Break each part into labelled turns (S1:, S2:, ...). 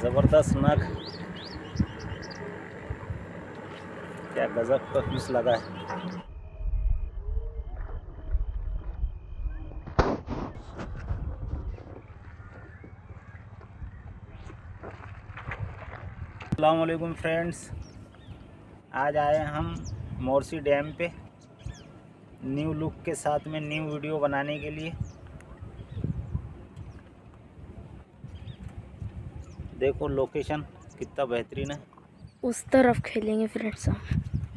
S1: ज़बरदस्त नग, क्या गजब का पीस लगा है। अस्सलाम वालेकुम फ्रेंड्स, आज आए हम मोरसी डैम पे न्यू लुक के साथ में न्यू वीडियो बनाने के लिए। देखो लोकेशन कितना बेहतरीन है।
S2: उस तरफ खेलेंगे फ्रेंड्स हम।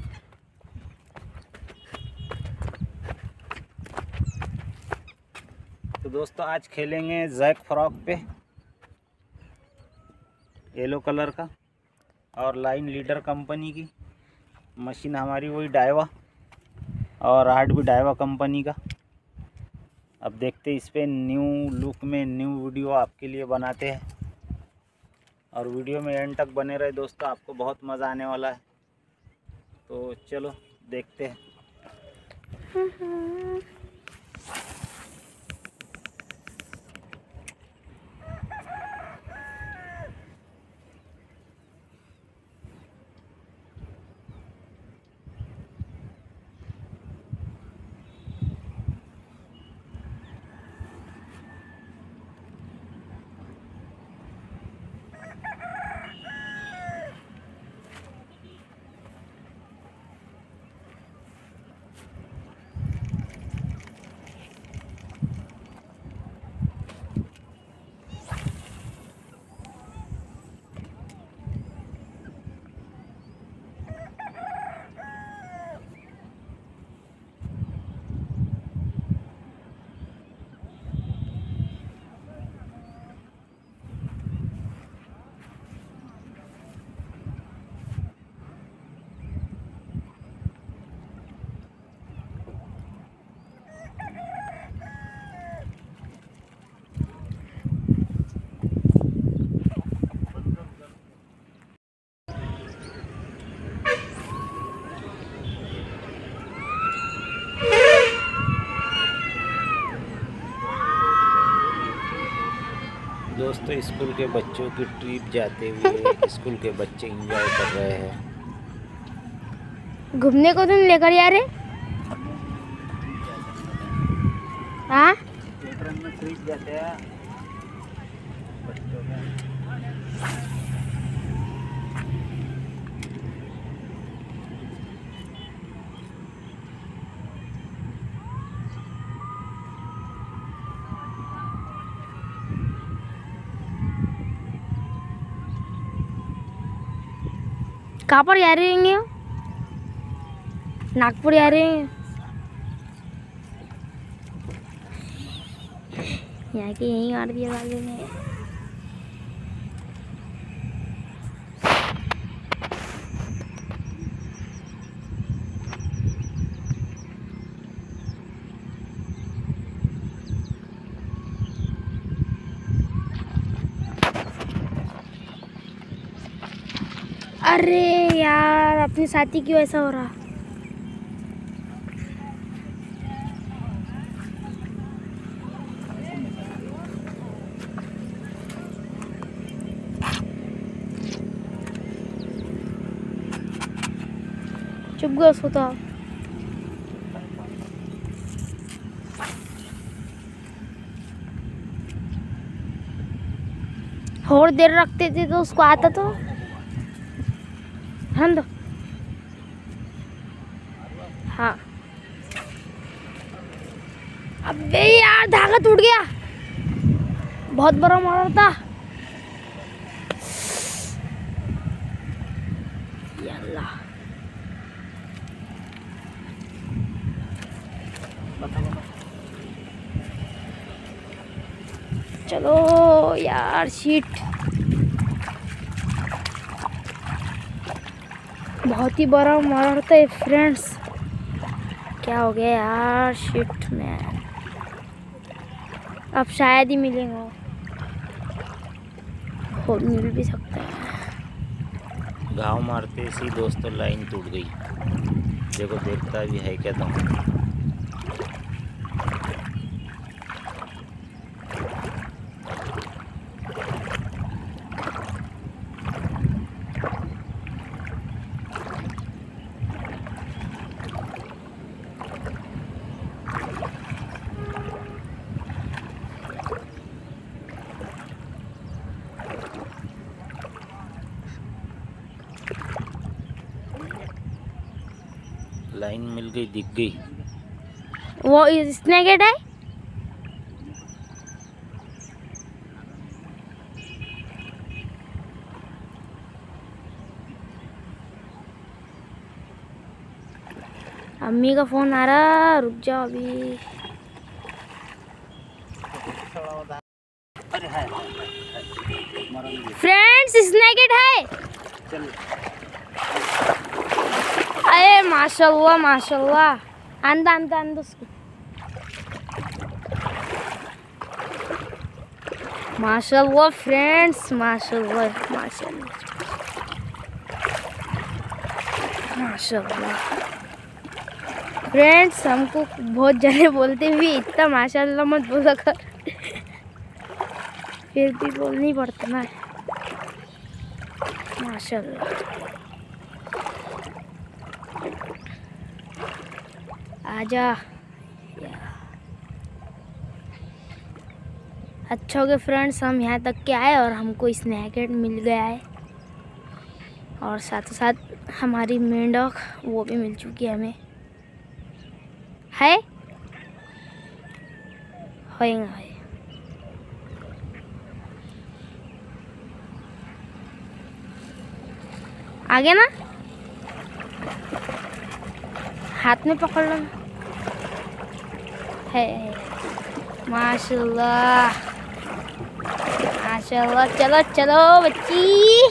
S1: तो दोस्तों आज खेलेंगे जैक फ्रॉक पे, येलो कलर का, और लाइन लीडर कंपनी की मशीन हमारी वही डाइवा, और राड भी डाइवा कंपनी का। अब देखते इस पे न्यू लुक में न्यू वीडियो आपके लिए बनाते हैं, और वीडियो में एंड तक बने रहे दोस्तों, आपको बहुत मज़ा आने वाला है। तो चलो देखते हैं। दोस्तों स्कूल के बच्चों की ट्रिप जाते हुए स्कूल के बच्चे एंजॉय कर रहे हैं।
S2: घूमने को तुम लेकर जा रहे? हाँ
S1: ट्रेन में ट्रिप जाते हैं बच्चों में।
S2: कहाँ पर जा रहे हैं? नागपुर जा रहे हैं। यहाँ के यहीं गाड़ दिया वाले ने। अरे यार अपने साथी क्यों ऐसा हो रहा? चुप गया सोता। और देर रखते थे तो उसको आता तो दो। हाँ अबे यार धागा टूट गया, बहुत बड़ा मारा था। यल्ला चलो यार शीट, बहुत ही बड़ा मारा था फ्रेंड्स। क्या हो गया यार, शिट मैन। अब शायद ही मिलेगा, हो मिल भी सकता है।
S1: घाव मारते सी दोस्तों लाइन टूट गई। देखो देखता भी है क्या तुम। लाइन मिल गई, दिख गई।
S2: वो स्नैकेट है। अम्मी का फोन आ रहा, रुक जाओ अभी। फ्रेंड्स स्नैकेट है।
S1: चल
S2: अरे माशाल्लाह माशाल्लाह, अंदर उसको। माशाल्लाह फ्रेंड्स, माशाल्लाह फ्रेंड्स। हमको बहुत जने बोलते भी इतना माशाल्लाह मत बोला कर, फिर भी बोलनी पड़ता ना। माशाल्लाह। आजा। अच्छा हो गया फ्रेंड्स, हम यहाँ तक के आए और हमको स्नैकेट मिल गया है, और साथ ही साथ हमारी मेंढक वो भी मिल चुकी है हमें। है आगे ना, हाथ में पकड़ लो। है माशाल्लाह माशाल्लाह। चलो चलो बच्ची।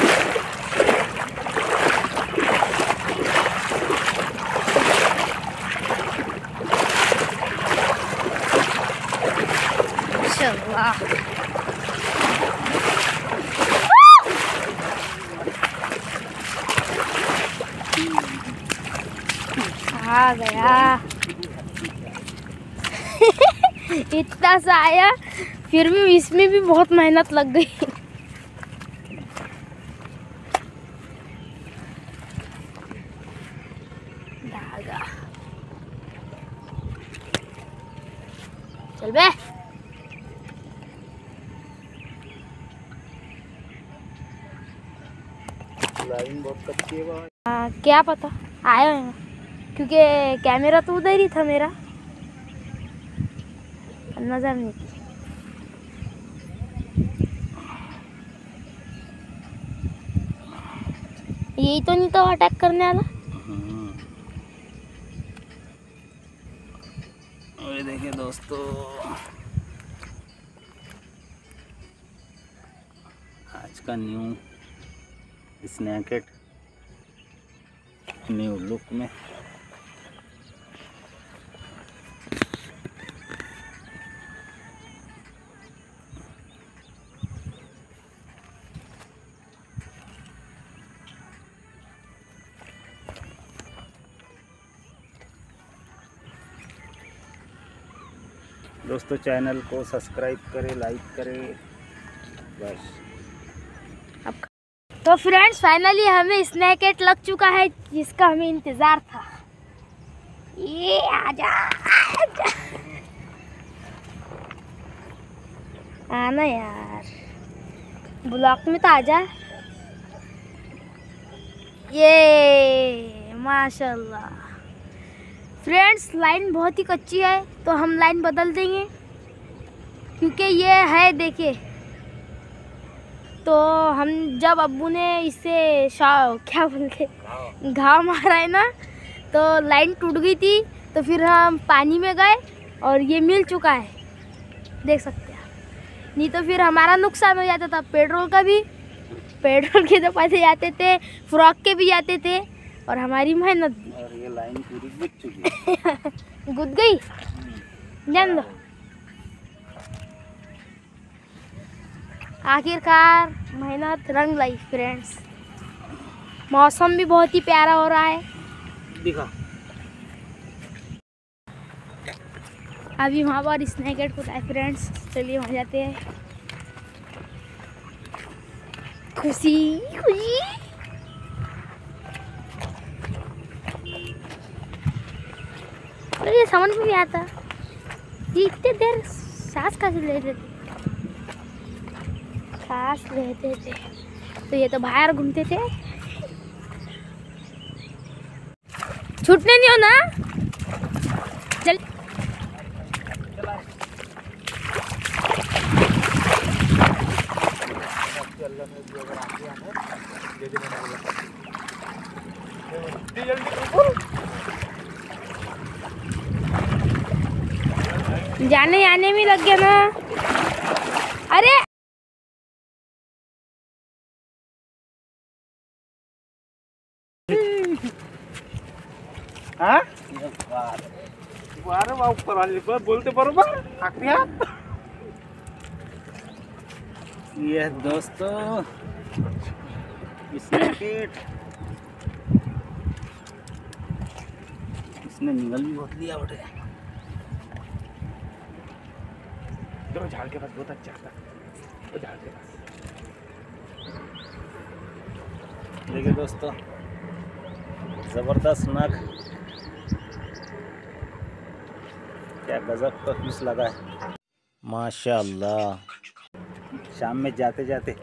S2: माशाल्लाह। आ गया। इतना सा आया, फिर भी इसमें भी बहुत मेहनत लग गई। धागा। चल बे।
S1: लाइन बहुत कच्ची है भाई।
S2: क्या पता आया होगा, क्योंकि कैमरा तो उधर ही था मेरा, नजर नहीं थी। यही तो नहीं था अटैक करने वाला।
S1: ये देखिए दोस्तों, आज का न्यू स्नैकेट न्यू लुक में। दोस्तों चैनल को सब्सक्राइब करें, लाइक करें बस।
S2: तो फ्रेंड्स फाइनली हमें स्नैकेट लग चुका है, जिसका हमें इंतज़ार था। ये आजा आजा, आना यार, ब्लॉक में तो आजा। ये माशाल्लाह फ्रेंड्स, लाइन बहुत ही कच्ची है तो हम लाइन बदल देंगे, क्योंकि ये है देखिए। तो हम जब अब्बू ने इससे क्या बोलते घाव मारा है ना, तो लाइन टूट गई थी, तो फिर हम पानी में गए और ये मिल चुका है, देख सकते हैं। नहीं तो फिर हमारा नुकसान हो जाता था, पेट्रोल का भी, पेट्रोल के तो पैसे जाते थे, फ्रॉक के भी जाते थे, और हमारी मेहनत भी।
S1: और ये लाइन पूरी गुद चुकी है।
S2: गुद गई, जान दो। आखिरकार मेहनत रंग लाई फ्रेंड्स। मौसम भी बहुत ही प्यारा हो रहा है।
S1: दिखा
S2: अभी वहाँ पर स्नैकेट को फ्रेंड्स, चलिए वहाँ जाते हैं। खुशी खुशी। ये समझ में नहीं आता, ये इतने देर सांस कैसे ले रहे थे, सांस लेते थे, तो ये तो बाहर घूमते थे। छूटने नहीं हो ना। चल जाने आने में लग गया ना। अरे
S1: हाँ बारे ऊपर आले पर बोलते बरोबर आखिया। ये दोस्तों इसने निगल भी बहुत लिया उठे। तो झाड़ के पास बहुत अच्छा था, वो झाड़ के पास। देखिए दोस्तों जबरदस्त नग, क्या गजब का पीस लगा है माशाल्लाह। शाम में जाते जाते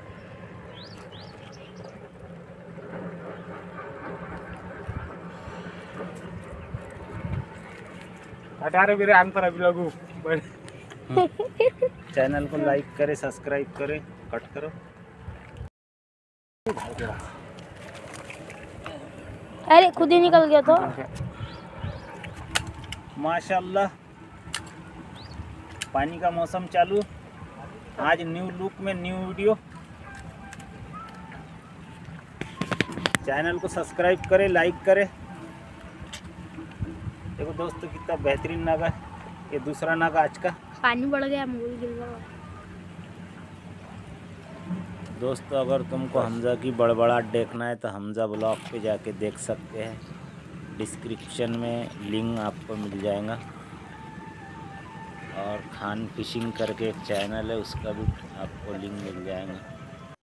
S1: अठारह मेरे आन पर अभी लगू। चैनल को लाइक करे, सब्सक्राइब करे, कट करो।
S2: अरे खुद ही निकल गया तो
S1: माशाल्लाह। पानी का मौसम चालू, आज न्यू लुक में न्यू वीडियो। चैनल को सब्सक्राइब करे, लाइक करे। देखो दोस्तों कितना बेहतरीन नागा है। ये दूसरा नागा आज का।
S2: पानी बढ़ गया, मूल गिर गया।
S1: दोस्तों अगर तुमको हमजा की बड़बड़ाहट देखना है तो हमजा ब्लॉग पे जाके देख सकते हैं, डिस्क्रिप्शन में लिंक आपको मिल जाएगा। और खान फिशिंग करके एक चैनल है, उसका भी आपको लिंक मिल जाएगा।